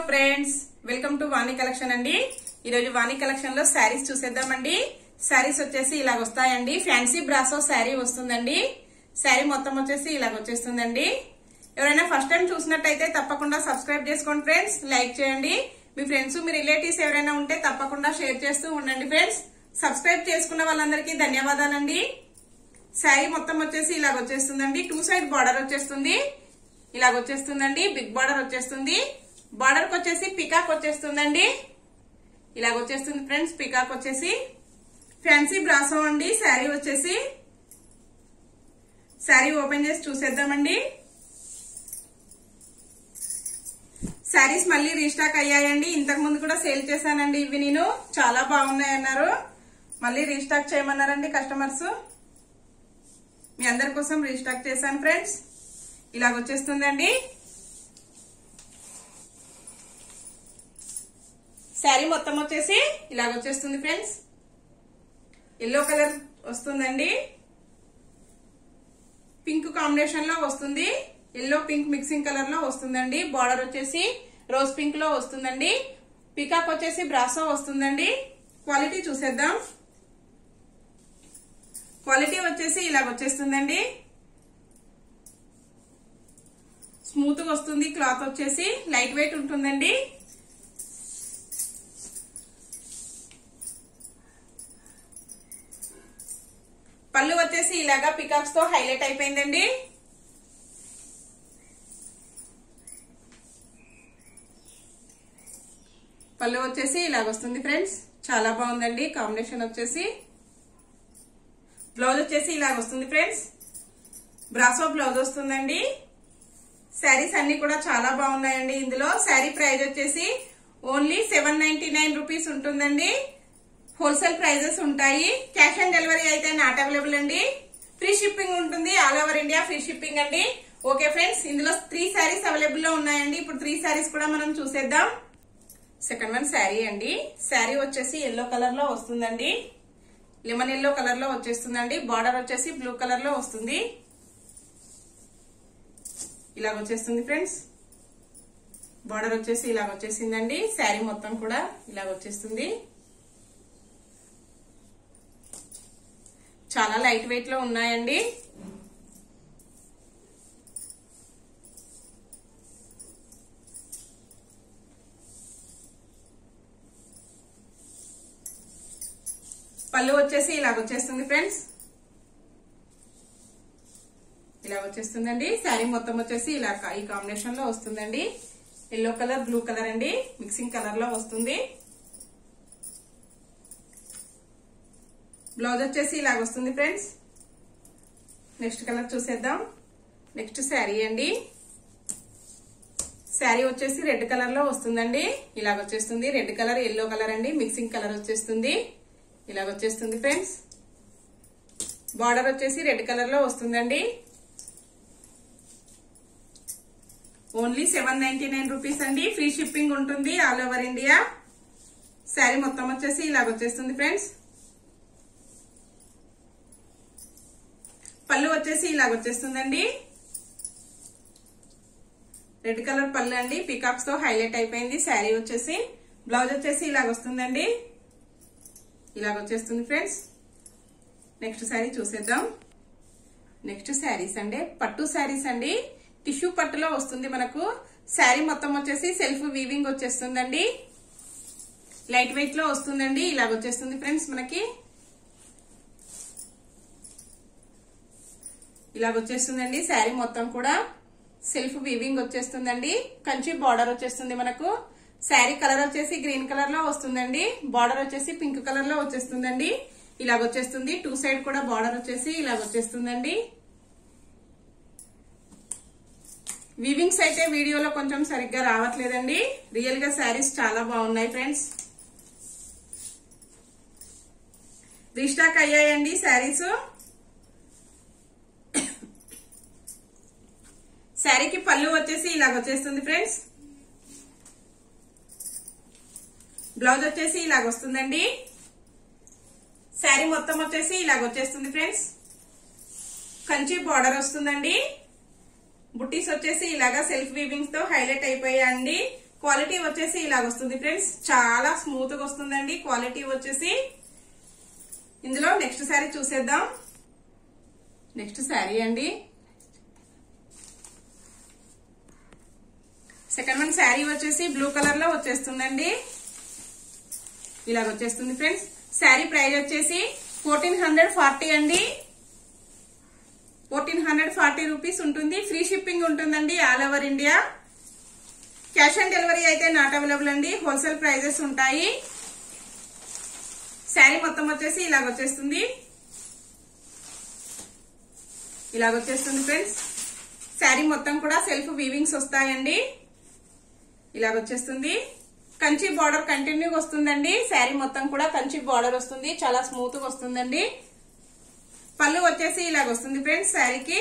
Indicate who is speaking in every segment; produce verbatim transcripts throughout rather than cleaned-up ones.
Speaker 1: Friends, welcome to Vani collection అండి. ఈ రోజు వాణి కలెక్షన్ లో శారీస్ చూసేద్దామండి. శారీస్ వచ్చేసి ఇలాగ వస్తాయండి. ఫ్యాన్సీ బ్రాసో శారీ వస్తుందండి. శారీ మొత్తం వచ్చేసి ఇలాగ వచ్చేస్తుందండి. ఎవరైనా ఫస్ట్ టైం చూసినట్టయితే తప్పకుండా సబ్స్క్రైబ్ చేసుకోండి ఫ్రెండ్స్. లైక్ చేయండి. మీ ఫ్రెండ్స్ మీ రిలేటివ్స్ ఎవరైనా ఉంటే తప్పకుండా షేర్ చేస్తూ ఉండండి ఫ్రెండ్స్. సబ్స్క్రైబ్ చేసుకున్న వాళ్ళందరికీ ధన్యవాదాలండి. శారీ మొత్తం వచ్చేసి ఇలాగ వచ్చేస్తుందండి. టూ సైడ్ బార్డర్ వచ్చేస్తుంది. ఇలాగ వచ్చేస్తుందండి. బిగ్ బార్డర్ వచ్చేస్తుంది. బార్డర్ కి వచ్చేసి పికాక్ వచ్చేస్తుందండి. ఇలాగ వచ్చేస్తుంది ఫ్రెండ్స్. పికాక్ వచ్చేసి ఫ్యాన్సీ బ్రాసో అండి. శారీ వచ్చేసి శారీ ఓపెన్ చేసి చూసేద్దామండి. శారీస్ మళ్ళీ రీస్టాక్ అయ్యాయండి. ఇంతకు ముందు కూడా సేల్ చేశానండి. ఇవి నేను చాలా బాగున్నాయన్నారు. మళ్ళీ రీస్టాక్ చేయమన్నారండి కస్టమర్స్. మీ అందరి కోసం రీస్టాక్ చేశాను ఫ్రెండ్స్. ఇలాగ వచ్చేస్తుందండి. శారీ మొత్తం వచ్చేసి ఇలాగ వచ్చేస్తుంది ఫ్రెండ్స్. ఎల్లో కలర్ వస్తుందండి. పింక్ కాంబినేషన్ లో వస్తుంది. ఎల్లో పింక్ మిక్సింగ్ కలర్ లో వస్తుందండి. బార్డర్ వచ్చేసి రోజ్ పింక్ లో వస్తుందండి. పికాక్ వచ్చేసి బ్రాసో వస్తుందండి. క్వాలిటీ చూసేద్దాం. క్వాలిటీ వచ్చేసి ఇలాగ వచ్చేస్తుందండి. స్మూత్ గా వస్తుంది. క్లాత్ వచ్చేసి లైట్ వెయిట్ ఉంటుందండి. పళ్ళు వచ్చేసి ఇలాగా పికాక్స్ తో హైలైట్ అయిపోయిందండి. పళ్ళు వచ్చేసి ఇలాగ వస్తుంది ఫ్రెండ్స్. చాలా బాగుందండి. కాంబినేషన్ వచ్చేసి బ్లౌజ్ వచ్చేసి ఇలాగ వస్తుంది ఫ్రెండ్స్. బ్రాసో బ్లౌజ్ వస్తుందండి. శారీస్ అన్ని కూడా చాలా బాగున్నాయండి. ఇందులో శారీ ప్రైస్ వచ్చేసి only seven ninety nine rupees ఉంటుందండి. హోల్సేల్ ప్రైజెస్ ఉంటాయి. క్యాష్ ఆన్ డెలివరీ అయితే నాట్ అవైలబుల్ అండి. ఫ్రీ షిప్పింగ్ ఉంటుంది. All over India free shipping అండి. ఓకే ఫ్రెండ్స్, ఇందులో త్రీ శారీస్ అవైలబుల్ లో ఉన్నాయండి. ఇప్పుడు త్రీ శారీస్ కూడా మనం చూసేద్దాం. సెకండ్ వన్ శారీ అండి. శారీ వచ్చేసి ఎల్లో కలర్ లో వస్తుందండి. లెమన్ ఎల్లో కలర్ లో వచ్చేస్తుందండి. బార్డర్ వచ్చేసి బ్లూ కలర్ లో వస్తుంది. ఇలాగ వచ్చేస్తుంది ఫ్రెండ్స్. బార్డర్ వచ్చేసి ఇలాగ వచ్చేసిందండి. శారీ మొత్తం కూడా ఇలాగ వచ్చేస్తుంది. చాలా లైట్ వెయిట్ లో ఉన్నాయండి. పళ్ళు వచ్చేసి ఇలాగ వచ్చేస్తుంది ఫ్రెండ్స్. ఇలా వచ్చేస్తుందండి. శారీ మొత్తం వచ్చేసి ఇలా ఈ కాంబినేషన్ లో వస్తుందండి. ఎల్లో కలర్ బ్లూ కలర్ అండి. మిక్సింగ్ కలర్ లో వస్తుంది. బ్లౌజ్ వచ్చేసి ఇలాగ వస్తుంది ఫ్రెండ్స్. నెక్స్ట్ కలర్ చూసేద్దాం. నెక్స్ట్ శారీ అండి. శారీ వచ్చేసి రెడ్ కలర్ లో వస్తుందండి. ఇలాగ వచ్చేస్తుంది. రెడ్ కలర్ ఎల్లో కలర్ అండి. మిక్సింగ్ కలర్ వచ్చేస్తుంది. ఇలాగ వచ్చేస్తుంది ఫ్రెండ్స్. బార్డర్ వచ్చేసి రెడ్ కలర్ లో వస్తుందండి. Only seven ninety nine rupees అండి. ఫ్రీ షిప్పింగ్ ఉంటుంది ఆల్ ఓవర్ ఇండియా. శారీ మొత్తం వచ్చేసి ఇలాగ వచ్చేస్తుంది ఫ్రెండ్స్. పళ్ళు వచ్చేసి ఇలాగ వచ్చేస్తుందండి. రెడ్ కలర్ పళ్ళు అండి. పికాక్స్ తో హైలైట్ అయిపోయింది. శారీ వచ్చేసి బ్లౌజ్ వచ్చేసి ఇలాగ వస్తుందండి. ఇలాగ వచ్చేస్తుంది ఫ్రెండ్స్. నెక్స్ట్ శారీ చూసేద్దాం. నెక్స్ట్ శారీస్ అండి. పట్టు శారీస్ అండి. టిష్యూ పట్టులో వస్తుంది మనకు. శారీ మొత్తం వచ్చేసి సెల్ఫ్ వీవింగ్ వచ్చేస్తుందండి. లైట్ వెయిట్ లో వస్తుందండి. ఇలాగ వచ్చేస్తుంది ఫ్రెండ్స్. మనకి ఇలాగ వచ్చేస్తుందండి. శారీ మొత్తం కూడా సెల్ఫ్ వీవింగ్ వచ్చేస్తుందండి. కంచి బార్డర్ వచ్చేస్తుంది మనకు. శారీ కలర్ వచ్చేసి గ్రీన్ కలర్ లో వస్తుందండి. బార్డర్ వచ్చేసి పింక్ కలర్ లో వచ్చేస్తుందండి. ఇలాగ వచ్చేస్తుంది. టూ సైడ్ కూడా బార్డర్ వచ్చేసి ఇలాగ వచ్చేస్తుందండి. వీవింగ్స్ అయితే వీడియోలో కొంచెం సరిగ్గా రావట్లేదండి. రియల్ గా శారీస్ చాలా బాగున్నాయి ఫ్రెండ్స్. రీస్టాక్ అయ్యాయండి శారీస్. శారీకి పళ్ళు వచ్చేసి ఇలాగ వచ్చేస్తుంది ఫ్రెండ్స్. బ్లౌజ్ వచ్చేసి ఇలాగ వస్తుందండి. శారీ మొత్తం వచ్చేసి ఇలాగ వచ్చేస్తుంది ఫ్రెండ్స్. కంచి బార్డర్ వస్తుందండి. బుట్టీస్ వచ్చేసి ఇలాగా సెల్ఫ్ వీవింగ్స్ తో హైలైట్ అయిపోయాయండి. క్వాలిటీ వచ్చేసి ఇలాగ వస్తుంది ఫ్రెండ్స్, చాలా స్మూత్ గా వస్తుందండి క్వాలిటీ వచ్చేసి. ఇందులో నెక్స్ట్ శారీ చూసేద్దాం. నెక్స్ట్ శారీ అండి. సెకండ్ వన్ శారీ వచ్చేసి బ్లూ కలర్ లో వచ్చేస్తుందండి. ఇలాగ వచ్చేస్తుంది ఫ్రెండ్స్. శారీ ప్రైస్ వచ్చేసి ఫోర్టీన్ హండ్రెడ్ ఫార్టీ అండి. ఫోర్టీన్ హండ్రెడ్ ఫార్టీ రూపీస్ ఉంటుంది. ఫ్రీ షిప్పింగ్ ఉంటుందండి all over India. Cash on delivery అయితే నాట్ అవైలబుల్ అండి, హోల్సేల్ ప్రైజెస్ ఉంటాయి. శారీ మొత్తం వచ్చేసి ఇలాగ వచ్చేస్తుంది. ఇలాగ వచ్చేస్తుంది ఫ్రెండ్స్. శారీ మొత్తం కూడా సెల్ఫ్ వీవింగ్స్ వస్తాయండి. ఇలాగ వచ్చేస్తుంది. కంచి బార్డర్ కంటిన్యూ వస్తుందండి. శారీ మొత్తం కూడా కంచి బార్డర్ వస్తుంది, చాలా స్మూత్ గా వస్తుందండి. పళ్ళు వచ్చేసి ఇలాగ వస్తుంది ఫ్రెండ్స్. శారీకి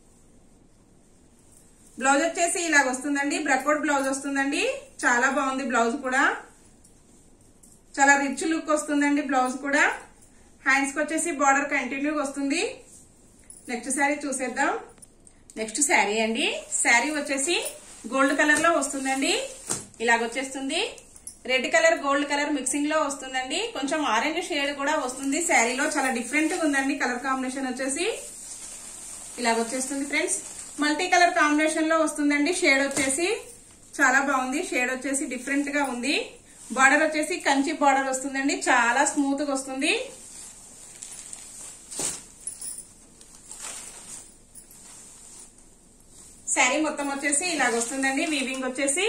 Speaker 1: బ్లౌజ్ వచ్చేసి ఇలాగ వస్తుందండి. బ్రక్అవుట్ బ్లౌజ్ వస్తుందండి, చాలా బాగుంది బ్లౌజ్ కూడా, చాలా రిచ్ లుక్ వస్తుందండి బ్లౌజ్ కూడా. హ్యాండ్స్ కి వచ్చేసి బార్డర్ కంటిన్యూ వస్తుంది. నెక్స్ట్ శారీ చూసేద్దాం. నెక్స్ట్ శారీ అండి. శారీ వచ్చేసి గోల్డ్ కలర్ లో వస్తుందండి. ఇలాగ వచ్చేస్తుంది. Red colour gold colour mixing లో వస్తుందండి. కొంచెం ఆరెంజ్ షేడ్ కూడా వస్తుంది శారీలో, చాలా డిఫరెంట్ గా ఉందండి కలర్ కాంబినేషన్ వచ్చేసి. ఇలాగ వచ్చేస్తుంది ఫ్రెండ్స్. మల్టీ కలర్ కాంబినేషన్ లో వస్తుందండి. షేడ్ వచ్చేసి చాలా బాగుంది, షేడ్ వచ్చేసి డిఫరెంట్ గా ఉంది. బార్డర్ వచ్చేసి కంచి బార్డర్ వస్తుందండి, చాలా స్మూత్ గా వస్తుంది. శారీ మొత్తం వచ్చేసి ఇలాగ వస్తుందండి. వీవింగ్ వచ్చేసి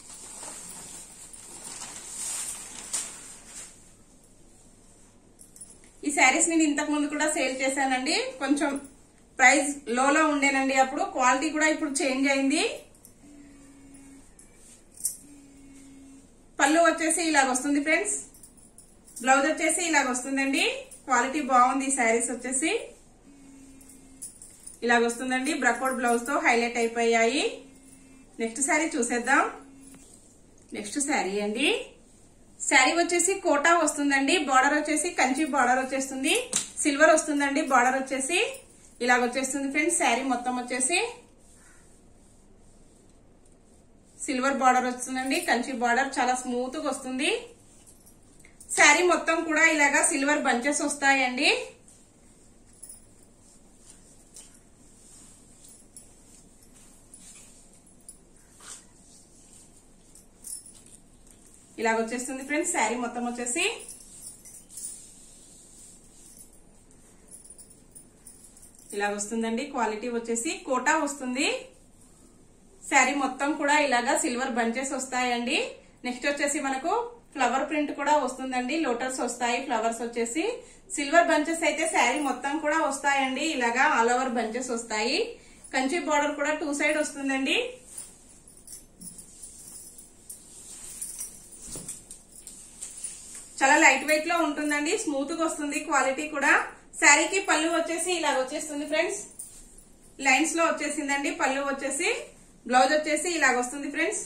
Speaker 1: ఈ శారీస్ నేను ఇంతకు ముందు కూడా సేల్ చేశానండి. కొంచెం ప్రైస్ లోలో ఉండేనండి అప్పుడు, క్వాలిటీ కూడా ఇప్పుడు చేంజ్ అయింది. పళ్ళు వచ్చేసి ఇలాగ వస్తుంది ఫ్రెండ్స్. బ్లౌజ్ వచ్చేసి ఇలాగ వస్తుందండి. క్వాలిటీ బాగుంది ఈ శారీస్ వచ్చేసి. ఇలాగ వస్తుందండి. బ్రక్అవుట్ బ్లౌజ్ తో హైలైట్ అయిపోయాయి. నెక్స్ట్ శారీ చూసేద్దాం. నెక్స్ట్ శారీ అండి. శారీ వచ్చేసి కోటా వస్తుందండి. బార్డర్ వచ్చేసి కంచి బార్డర్ వచ్చేస్తుంది. సిల్వర్ వస్తుందండి బార్డర్ వచ్చేసి. ఇలాగ వచ్చేస్తుంది ఫ్రెండ్స్. శారీ మొత్తం వచ్చేసి సిల్వర్ బార్డర్ వస్తుందండి, కంచి బార్డర్, చాలా స్మూత్ గా వస్తుంది. శారీ మొత్తం కూడా ఇలాగా సిల్వర్ బంచెస్ వస్తాయండి. ఇలాగ వచ్చేస్తుంది ఫ్రెండ్స్. శారీ మొత్తం వచ్చేసి ఇలాగ వస్తుందండి. క్వాలిటీ వచ్చేసి కోటా వస్తుంది. శారీ మొత్తం కూడా ఇలాగా సిల్వర్ బంచెస్ వస్తాయండి. నెక్స్ట్ వచ్చేసి మనకు ఫ్లవర్ ప్రింట్ కూడా వస్తుందండి. లోటస్ వస్తాయి, ఫ్లవర్స్ వచ్చేసి. సిల్వర్ బంచెస్ అయితే శారీ మొత్తం కూడా వస్తాయండి. ఇలాగా ఆల్ ఓవర్ బంచెస్ వస్తాయి. కంచి బార్డర్ కూడా టూ సైడ్ వస్తుందండి. చాలా లైట్ వెయిట్ లో ఉంటుందండి, స్మూత్ గా వస్తుంది క్వాలిటీ కూడా. శారీకి పళ్ళు వచ్చేసి ఇలాగ వచ్చేస్తుంది ఫ్రెండ్స్. లైన్స్ లో వచ్చేసిందండి పళ్ళు వచ్చేసి. బ్లౌజ్ వచ్చేసి ఇలాగ వస్తుంది ఫ్రెండ్స్.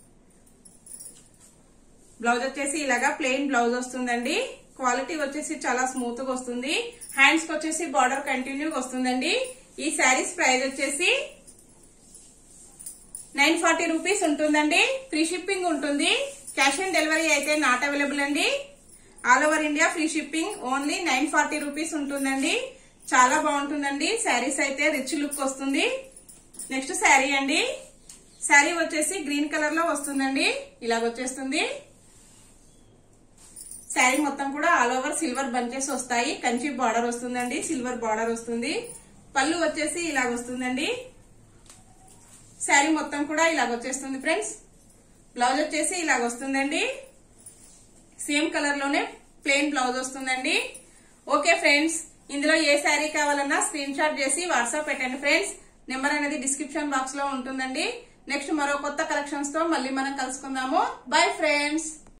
Speaker 1: బ్లౌజ్ వచ్చేసి ఇలాగా ప్లెయిన్ బ్లౌజ్ వస్తుందండి. క్వాలిటీ వచ్చేసి చాలా స్మూత్ గా వస్తుంది. హ్యాండ్స్ కి వచ్చేసి బార్డర్ కంటిన్యూ వస్తుందండి. ఈ శారీస్ ప్రైస్ వచ్చేసి నైన్ ఫార్టీ రూపీస్ ఉంటుందండి. ఫ్రీ షిప్పింగ్ ఉంటుంది. క్యాష్ ఆన్ డెలివరీ అయితే నాట్ అవైలబుల్ అండి. All over India free shipping. Only nine forty rupees ఉంటుందండి. చాలా బాగుంటుందండి శారీస్ అయితే, రిచ్ లుక్ వస్తుంది. నెక్స్ట్ శారీ అండి. శారీ వచ్చేసి గ్రీన్ కలర్ లో వస్తుందండి. ఇలాగ వచ్చేస్తుంది. శారీ మొత్తం కూడా ఆల్ ఓవర్ సిల్వర్ బంచెస్ వస్తాయి. కంచి బార్డర్ వస్తుందండి, సిల్వర్ బార్డర్ వస్తుంది. పళ్ళు వచ్చేసి ఇలాగ వస్తుందండి. శారీ మొత్తం కూడా ఇలాగ వచ్చేస్తుంది ఫ్రెండ్స్. బ్లౌజ్ వచ్చేసి ఇలాగ వస్తుందండి. సేమ్ కలర్ లోనే ప్లెయిన్ బ్లౌజ్ వస్తుందండి. ఓకే ఫ్రెండ్స్, ఇందులో ఏ శారీ కావాలన్నా స్క్రీన్ షాట్ చేసి వాట్సాప్ పెట్టండి ఫ్రెండ్స్. నెంబర్ అనేది డిస్క్రిప్షన్ బాక్స్ లో ఉంటుందండి. నెక్స్ట్ మరో కొత్త కలెక్షన్స్ తో మళ్ళీ మనం కలుసుకుందాము. Bye friends.